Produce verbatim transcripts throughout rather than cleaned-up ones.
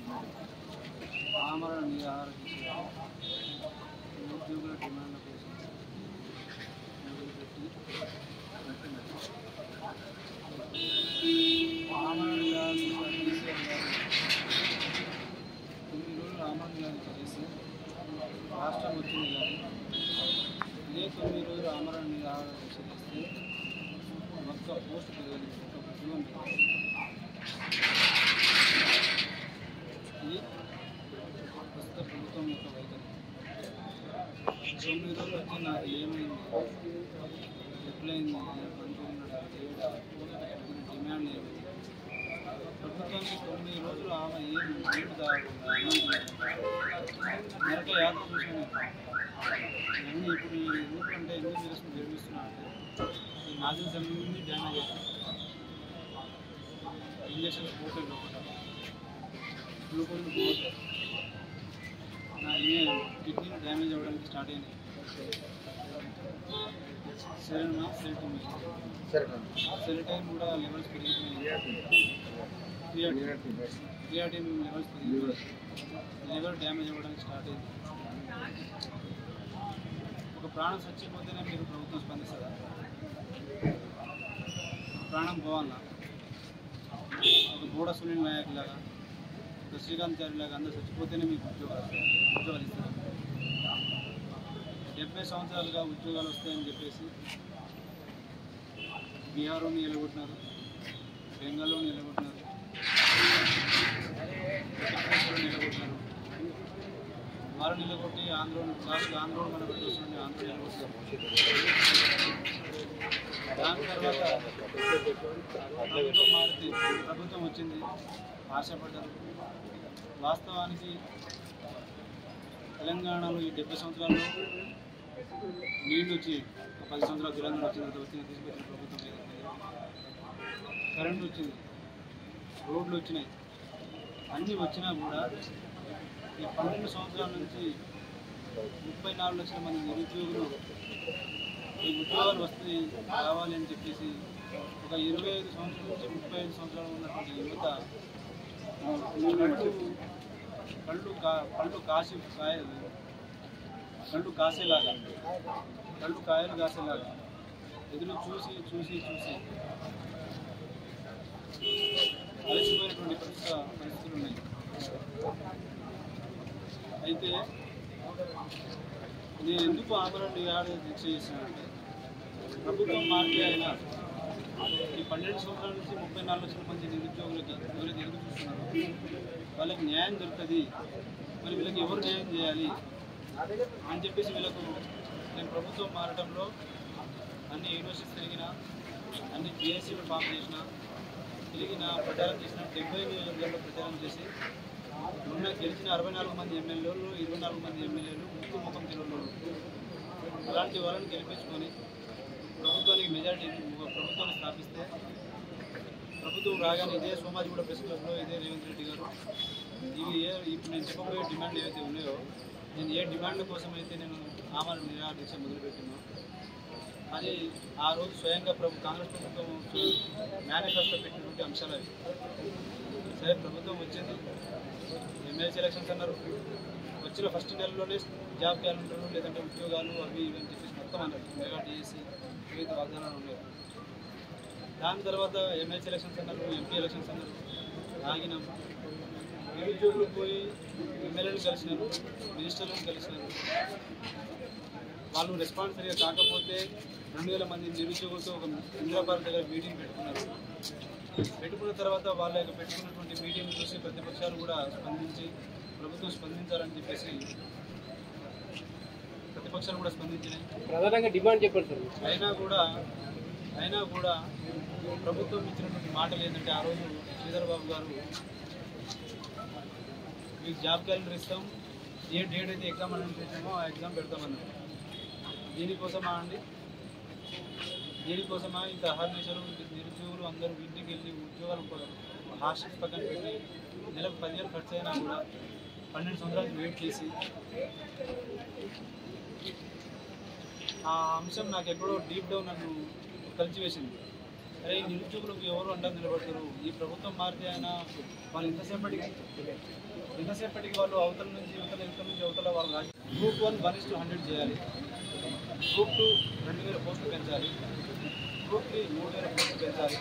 ఆమరణ నిరాహార దీక్ష ఉద్యోగుల డిమాండ్ల కోసం మొదలుపెట్టి ఆమరణ నిరాహార దీక్ష కేసీఆర్ గారు తొమ్మిది రోజులు ఆమరణ నిరాహార దీక్ష చేసి రాష్ట్రం వచ్చింది. కానీ ఇదే తొమ్మిది రోజులు ఆమరణ నిరాహార దీక్ష చేస్తే ఒక్క పోస్ట్ పెరగలేదు, ఒక్క ఉద్యోగం పెరగలేదు. ఇది ప్రస్తుత ప్రభుత్వం యొక్క వైఖరి. తొమ్మిది రోజులు వచ్చి నాకు ఏమైంది, ఎప్పుడైంది, డిమాండ్ ఏమైంది, ప్రభుత్వానికి తొమ్మిది రోజులు ఆమె ఏం నీళ్ళు తాగకుండా నరక యాత్ర చూసాను. ఇవన్నీ ఇప్పుడు ఈ ఊరు అంటే ఎందుకు నిరసన జరిపిస్తున్నా అంటే ఈ నాజల్ జమీన్ని డ్యామేజ్ అవుతుంది. ఇంజక్షన్స్ పోతుంది, గ్లూకోజ్ పోతుంది, నా ఇమే కిడ్నీలు డ్యామేజ్ అవ్వడానికి స్టార్ట్ అయినాయి. సెరనా సెరటైన్ సెరటైన్ కూడా లెవెల్స్ పెరిగిపోయినాయి. క్రియాటిన్ లెవెల్స్ పెరిగిపోయి లివర్ డ్యామేజ్ అవ్వడానికి స్టార్ట్ అయింది. ఒక ప్రాణం చచ్చిపోతేనే మీరు ప్రభుత్వం స్పందిస్తుందా? ప్రాణం పోవాలా? ఒక గూడ సునీల్ నాయక్ లాగా, ఒక శ్రీకాంత్ చారి లాగా అందరూ చచ్చిపోతేనే మీకు ఉద్యోగాలు ఉద్యోగాలు ఇస్తారు. డెబ్బై సంవత్సరాలుగా ఉద్యోగాలు వస్తాయని చెప్పేసి బీహార్లో నిలబెట్టినారు, బెంగాల్లో నిలబెట్టినారు, నిలబెట్టినారు. వారు నిలబొట్టి ఆంధ్రోలు లాస్ట్ ఆంధ్రోలు మన వస్తుంది, ఆంధ్ర నిలబొట్టారు. దాని తర్వాత ప్రభుత్వం మారితే ప్రభుత్వం వచ్చింది, ఆశపడ్డారు. వాస్తవానికి తెలంగాణలో ఈ డెబ్బై సంవత్సరాల్లో నీళ్ళు వచ్చి ఒక పది సంవత్సరాలు తెలంగాణ వచ్చిన తర్వాత వచ్చిన తీసుకొచ్చిన ప్రభుత్వం ఏదైతే కరెంటు వచ్చింది, రోడ్లు వచ్చినాయి, అన్నీ వచ్చినా కూడా ఈ పన్నెండు సంవత్సరాల నుంచి ముప్పై నాలుగు లక్షల మంది నిరుద్యోగులు ఈ ఉద్యోగాలు వస్తాయి కావాలి అని చెప్పేసి ఒక ఇరవై ఐదు సంవత్సరాల నుంచి ముప్పై ఐదు సంవత్సరాలు ఉన్నటువంటి యువత కళ్ళు కళ్ళు కా కళ్ళు కాసి కాయ కళ్ళు కాసేలాగా కళ్ళు కాయలు కాసేలాగా ఎదురు చూసి చూసి చూసి అలసిపోయినటువంటి ప్రస్తుత పరిస్థితులు ఉన్నాయి. అయితే నేను ఎందుకు ఆమరణ నిరాహార దీక్ష చేశానంటే ప్రభుత్వం మార్కే అయినా ఈ పన్నెండు సంవత్సరాల నుంచి ముప్పై నాలుగు లక్షల మంది నిరుద్యోగులకి ఎవరైతే ఎదురు చూస్తున్నారో వాళ్ళకి న్యాయం దొరుకుతుంది. మరి వీళ్ళకి ఎవరు న్యాయం చేయాలి అని చెప్పేసి వీళ్ళకు నేను ప్రభుత్వం మారడంలో అన్ని యూనివర్సిటీస్ తిరిగిన, అన్ని పిఎస్సీలు ఫామ్ చేసిన, తిరిగిన ప్రచారం చేసిన, డెబ్బై నియోజకవర్గాల్లో ప్రచారం చేసి ఉన్న గెలిచిన అరవై నాలుగు మంది ఎమ్మెల్యేలు, ఇరవై నాలుగు మంది ఎమ్మెల్యేలు ముక్కు ముఖం తిరుగులు అలాంటి వాళ్ళని గెలిపించుకొని ప్రభుత్వానికి మెజారిటీ ప్రభుత్వాన్ని స్థాపిస్తే ప్రభుత్వం రాగానే ఇదే సోమాజిగూడ ప్రెస్ క్లబ్లో ఇదే రేవంత్ రెడ్డి గారు ఇవి ఏ ఇప్పుడు నేను చెప్పబోయే డిమాండ్ ఏవైతే ఉన్నాయో నేను ఏ డిమాండ్ల కోసం అయితే నేను ఆమరణ నిరాహార దీక్ష మొదలుపెట్టినో అది ఆ రోజు స్వయంగా ప్రభు కాంగ్రెస్ ప్రభుత్వం మేనిఫెస్టో పెట్టినటువంటి అంశాలు అవి. సరే ప్రభుత్వం వచ్చింది, ఎమ్మెల్సీ ఎలక్షన్స్ అన్నారు, వచ్చిన ఫస్ట్ నెలలోనే జాబ్ క్యాలెండర్లు లేదంటే ఉద్యోగాలు అవి ఇవి అని చెప్పేసి మొత్తం అన్నారు. మెగా డిఎస్సి వివిధ వాగ్దానాలు ఉండేవి. దాని తర్వాత ఎమ్మెల్సీ ఎలక్షన్స్ అన్నారు, ఎంపీ ఎలక్షన్స్ అన్నారు, ఆగినాం. నిరుద్యోగులు పోయి ఎమ్మెల్యేలు కలిసినారు, మినిస్టర్లను కలిసినారు. వాళ్ళు రెస్పాన్స్ సరిగా కాకపోతే రెండు వేల మంది నిరుద్యోగులతో ఒక ఇంద్రాపార్క్ దగ్గర మీటింగ్ పెట్టుకున్నారు. పెట్టుకున్న తర్వాత వాళ్ళ యొక్క పెట్టుకున్నటువంటి మీటింగ్ చూసి ప్రతిపక్షాలు కూడా స్పందించి ప్రభుత్వం స్పందించాలని చెప్పేసి ప్రతిపక్షాలు కూడా స్పందించినాయి. ప్రధానంగా డిమాండ్ చెప్పండి సార్. అయినా కూడా అయినా కూడా ప్రభుత్వం ఇచ్చినటువంటి మాటలు ఏంటంటే ఆ రోజు శ్రీధర్ బాబు గారు మీకు జాబ్ క్యాలెండర్ ఇస్తాం, ఏ డేట్ అయితే ఎగ్జామ్ అనౌన్స్ చేసామో ఆ ఎగ్జామ్ పెడతామన్నారు. దీనికోసమా అండి? దీనికోసమా ఇంత అహర్నిశలు నిరుద్యోగులు అందరూ ఇంటికి వెళ్ళి ఉద్యోగాలు హాస్టల్స్ పక్కన పెట్టి నెలకు పదివేలు ఖర్చు అయినా కూడా పన్నెండు సంవత్సరాలు వెయిట్ చేసి ఆ అంశం నాకు ఎక్కడో డీప్ డౌన్ నన్ను కలిసి వేసింది. అరే ఈ నిరుద్యోగులకు ఎవరు అండా నిలబడతారు, ఈ ప్రభుత్వం మారితే ఆయన వాళ్ళు ఇంతసేపటికి ఇంతసేపటికి వాళ్ళు అవతల నుంచి యువతల యువతల నుంచి అవతల వాళ్ళు Raju group one one is two hundred చేయాలి, గ్రూప్ టూ రెండు వేల పోస్టులు పెంచాలి, గ్రూప్ త్రీ మూడు వేల పోస్టులు పెంచాలి,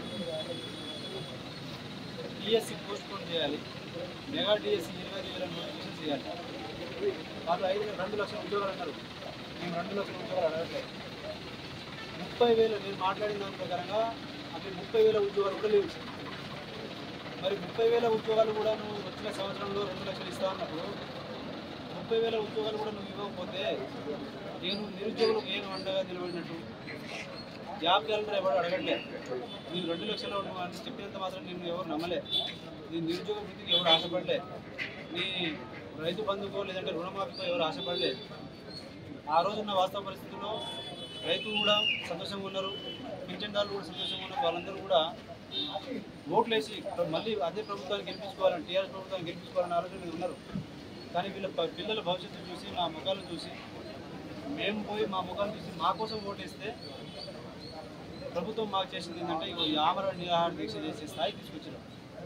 డిఎస్సి పోస్ట్ పోన్ చేయాలి, మెగా డిఎస్సి ఇరవై ఐదు వేల నోటిఫికేషన్ చేయాలి. వాళ్ళు ఐదు రెండు లక్షల ఉద్యోగాలు అన్నారు, మేము రెండు లక్షల ఉద్యోగాలు అడగట్లేదు. ముప్పై వేలు నేను మాట్లాడిన దాని ప్రకారంగా అవి ముప్పై వేల ఉద్యోగాలు కూడా లేవు. మరి ముప్పై వేల ఉద్యోగాలు కూడా నువ్వు వచ్చిన సంవత్సరంలో రెండు లక్షలు ఇస్తా ఉన్నప్పుడు ముప్పై వేల ఉద్యోగాలు కూడా నువ్వు ఇవ్వకపోతే నేను నిరుద్యోగులకు ఏం అండగా నిలబడినట్టు? జాబ్ క్యాలెండర్ ఎవరు అడగట్లే, నేను రెండు లక్షలు నువ్వు అని చెప్పినంత మాత్రం నేను ఎవరు నమ్మలే, నీ నిరుద్యోగ వృత్తికి ఎవరు ఆశపడలే, నీ రైతు బంధుకో లేదంటే రుణమాఫీతో ఎవరు ఆశపడలే. ఆ రోజున్న వాస్తవ పరిస్థితుల్లో రైతు కూడా సంతోషంగా ఉన్నారు, పింఛన్దారులు కూడా సంతోషంగా ఉన్నారు. వాళ్ళందరూ కూడా ఓట్లు వేసి మళ్ళీ అదే ప్రభుత్వాన్ని గెలిపించుకోవాలని, టీఆర్ఎస్ ప్రభుత్వాన్ని గెలిపించుకోవాలని ఆలోచన మీద ఉన్నారు. కానీ వీళ్ళ పిల్లల భవిష్యత్తు చూసి మా ముఖాలను చూసి మేము పోయి మా ముఖాలు చూసి మా కోసం ఓటేస్తే ప్రభుత్వం మాకు చేసింది ఏంటంటే ఇగో ఈ ఆమరణ నిరాహార దీక్ష చేసే స్థాయి తీసుకొచ్చారు.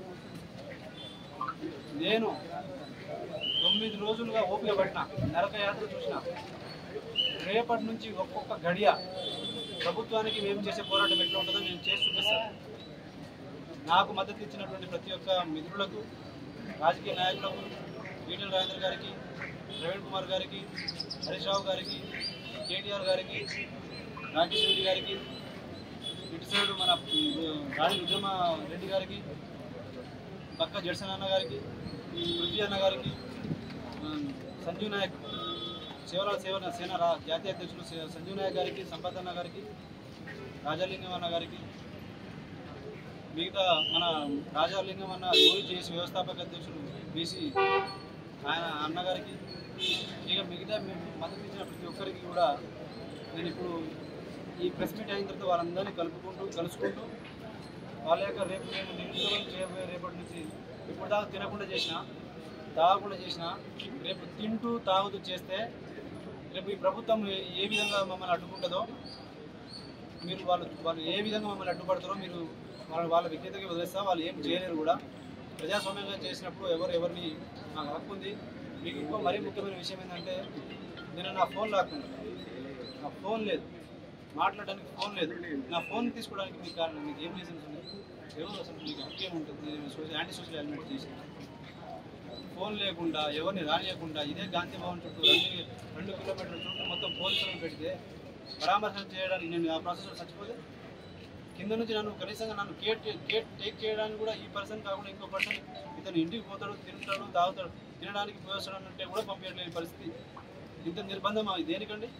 నేను తొమ్మిది రోజులుగా ఓపిక పట్టిన, నరక యాత్ర చూసిన. రేపటి నుంచి ఒక్కొక్క గడియ ప్రభుత్వానికి మేము చేసే పోరాటం ఎట్లా ఉంటుందో నేను చేసి చూపిస్తాను. నాకు మద్దతు ఇచ్చినటువంటి ప్రతి ఒక్క మిత్రులకు, రాజకీయ నాయకులకు, ఈటెల రాజేంద్ర గారికి, ప్రవీణ్ కుమార్ గారికి, హరీష్ రావు గారికి, కేటీఆర్ గారికి, రాకేష్ రెడ్డి గారికి, ఇటు సైడు మన రాణి ఉద్యమ రెడ్డి గారికి, పక్క జడ్సన్ అన్న గారికి, పృథ్వీ అన్న గారికి, సంజీవ్ నాయక్ సేవల సేవ సేన జాతీయ అధ్యక్షులు సంజీవ్ నాయక్ గారికి, సంపత్ అన్న గారికి, రాజాలింగం అన్న గారికి, మిగతా మన రాజాలింగం అన్న ఓజేసి వ్యవస్థాపక అధ్యక్షులు బీసీ ఆయన అన్నగారికి, ఇక మిగతా మేము మద్దతు ఇచ్చిన ప్రతి ఒక్కరికి కూడా నేను ఇప్పుడు ఈ ప్రెస్ మీట్ అయిన తర్వాత వాళ్ళందరినీ కలుపుకుంటూ కలుసుకుంటూ వాళ్ళ యొక్క రేపు నేను నిరుద్యోగం చేయబోయే రేపటి నుంచి ఇప్పుడు దాకా తినకుండా చేసిన, తాగకుండా చేసిన, రేపు తింటూ తాగుతూ చేస్తే రేపు ఈ ప్రభుత్వం ఏ విధంగా మమ్మల్ని అడ్డుకుంటుందో, మీరు వాళ్ళు వాళ్ళు ఏ విధంగా మమ్మల్ని అడ్డుపడతారో మీరు వాళ్ళ వాళ్ళ విజ్ఞతకి వదిలేస్తా. వాళ్ళు ఏం చేయలేరు కూడా. ప్రజాస్వామ్యంగా చేసినప్పుడు ఎవరు ఎవరిని నాకు హక్కు ఉంది. మీకు ఇంకో మరీ ముఖ్యమైన విషయం ఏంటంటే నేను నా ఫోన్ లాక్కున్నాను, నా ఫోన్ లేదు, మాట్లాడడానికి ఫోన్ లేదు. నా ఫోన్ తీసుకోవడానికి మీకు కారణం మీకు ఏం రీజన్స్ ఉంది? ఎవరు అసలు మీకు హక్కు ఏముంటుంది? నేను సోషల్ యాంటీ సోషల్ ఎలిమెంట్ చేసి ఫోన్ లేకుండా ఎవరిని రానియకుండా ఇదే గాంధీ భవన్ చుట్టూ రెండు రెండు కిలోమీటర్ల చుట్టూ మొత్తం పోలీసులను పెడితే పరామర్శన చేయడానికి నేను ఆ ప్రాసెస్లో చచ్చిపోతే కింద నుంచి నన్ను కనీసంగా నన్ను కేట్ కేట్ టేక్ చేయడానికి కూడా ఈ పర్సన్ కాకుండా ఇంకో పర్సన్ ఇతను ఇంటికి పోతాడు, తింటాడు, తాగుతాడు, తినడానికి పోస్తాడు అంటే కూడా పంపించలేని పరిస్థితి. ఇంత నిర్బంధం దేనికండి?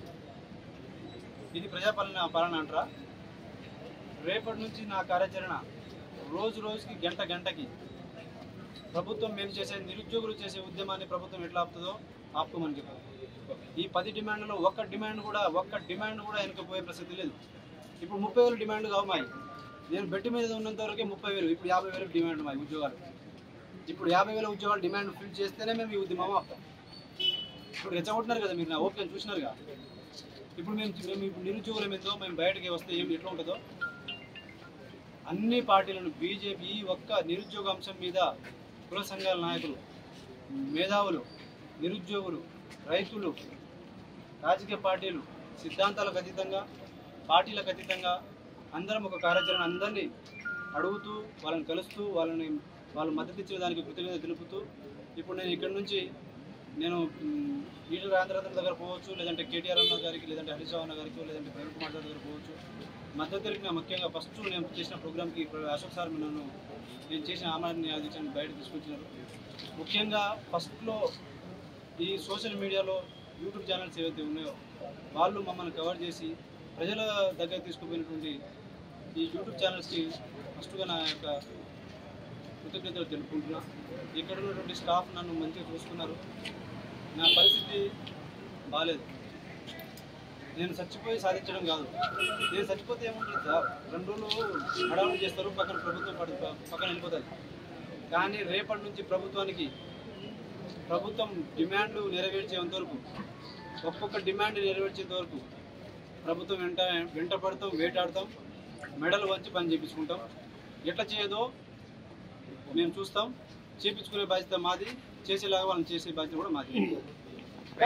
ఇది ప్రజాపాలన పాలన అంటారా? రేపటి నుంచి నా కార్యాచరణ రోజు రోజుకి గంట గంటకి ప్రభుత్వం మేము చేసే నిరుద్యోగులు చేసే ఉద్యమాన్ని ప్రభుత్వం ఎట్లా ఆపుతుందో ఆపుకోమని చెప్పారు. ఈ పది డిమాండ్లో ఒక్క డిమాండ్ కూడా ఒక్క డిమాండ్ కూడా వెనకపోయే ప్రసక్తి లేదు. ఇప్పుడు ముప్పై వేలు డిమాండ్ కావుమాయి, నేను బెట్టి మీద ఉన్నంత వరకే ముప్పై వేలు, ఇప్పుడు యాభై వేలకు డిమాండ్ మాయి ఉద్యోగాలు. ఇప్పుడు యాభై వేల ఉద్యోగాలు డిమాండ్ ఫిల్ చేస్తేనే మేము ఈ ఉద్యమం ఆపుతాం. ఇప్పుడు రెచ్చగొట్టినారు కదా మీరు, నా ఓపిక చూసినారుగా. ఇప్పుడు మేము మేము ఇప్పుడు నిరుద్యోగుల మీద మేము బయటకి వస్తే ఏం ఎట్లా ఉంటుందో అన్ని పార్టీలను బీజేపీ ఒక్క నిరుద్యోగ అంశం మీద కుల సంఘాల నాయకులు, మేధావులు, నిరుద్యోగులు, రైతులు, రాజకీయ పార్టీలు సిద్ధాంతాలకు అతీతంగా పార్టీలకు అతీతంగా అందరం ఒక కార్యాచరణ అందరినీ అడుగుతూ వాళ్ళని కలుస్తూ వాళ్ళని వాళ్ళు మద్దతు ఇచ్చేదానికి కృతజ్ఞత తెలుపుతూ ఇప్పుడు నేను ఇక్కడ నుంచి నేను ఈటెల రాజేంద్ర దగ్గర పోవచ్చు, లేదంటే కేటీఆర్ అన్న గారికి, లేదంటే హరీష్ రావు అన్న గారికి, లేదంటే ప్రవీణ్ కుమార్ గారి దగ్గర పోవచ్చు. మద్దతు తెలిపిన ముఖ్యంగా ఫస్ట్ నేను చేసిన ప్రోగ్రామ్కి అశోక్ సార్ నన్ను నేను చేసిన ఆమరణ దీక్షను బయట తీసుకొచ్చినారు. ముఖ్యంగా ఫస్ట్లో ఈ సోషల్ మీడియాలో యూట్యూబ్ ఛానల్స్ ఏవైతే ఉన్నాయో వాళ్ళు మమ్మల్ని కవర్ చేసి ప్రజల దగ్గర తీసుకుపోయినటువంటి ఈ యూట్యూబ్ ఛానల్స్కి ఫస్ట్గా నా యొక్క కృతజ్ఞతలు తెలుపుకుంటున్నా. ఇక్కడ ఉన్నటువంటి స్టాఫ్ నన్ను మంచిగా చూసుకున్నారు. నా పరిస్థితి బాగాలేదు. నేను చచ్చిపోయి సాధించడం కాదు, నేను చచ్చిపోతే ఏముంటుంది సార్, రెండు రోజులు హడావుడి చేస్తారు, పక్కన ప్రభుత్వం పడు పక్కన వెళ్ళిపోతుంది. కానీ రేపటి నుంచి ప్రభుత్వానికి ప్రభుత్వం డిమాండ్లు నెరవేర్చేంత వరకు, ఒక్కొక్క డిమాండ్ నెరవేర్చేంత వరకు ప్రభుత్వం వెంట వెంట పడతాం, వేటాడతాం. మెడలు వంచి పని చేయించుకుంటాం. ఎట్లా చేయదో మేము చూస్తాం. చేయించుకునే బాధ్యత మాది, చేసేలాగా వాళ్ళని చేసే బాధ్యత కూడా మాది.